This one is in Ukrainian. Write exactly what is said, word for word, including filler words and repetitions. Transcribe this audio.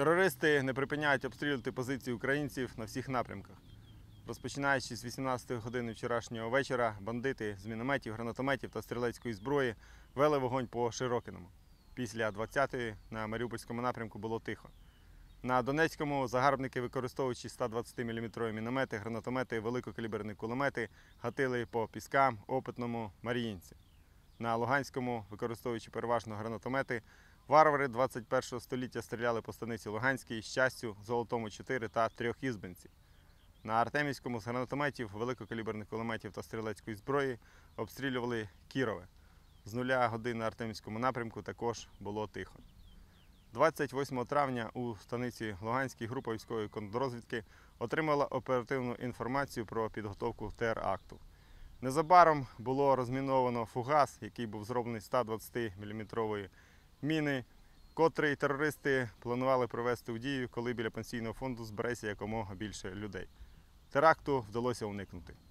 Терористи не припиняють обстрілювати позиції українців на всіх напрямках. Розпочинаючи з вісімнадцятої години вчорашнього вечора, бандити з мінометів, гранатометів та стрілецької зброї вели вогонь по Широкиному. Після двадцятої на Маріупольському напрямку було тихо. На Донецькому загарбники, використовуючи сто двадцятиміліметрові міномети, гранатомети, великокаліберні кулемети, гатили по Піскам, Опитному, Мар'їнці. На Луганському, використовуючи переважно гранатомети, варвари двадцять першого століття стріляли по станиці Луганській, Щастю, Золотому чотири та Трьохізбинці. На Артемівському з гранатометів, великокаліберних кулеметів та стрілецької зброї обстрілювали Кірове. З нуля годин на Артемівському напрямку також було тихо. двадцять восьмого травня у станиці Луганській група військової контррозвідки отримала оперативну інформацію про підготовку теракту. Незабаром було розміновано фугас, який був зроблений з ста двадцятиміліметрової міни, котрий терористи планували провести у дію, коли біля пенсійного фонду збереться якомога більше людей. Теракту вдалося уникнути.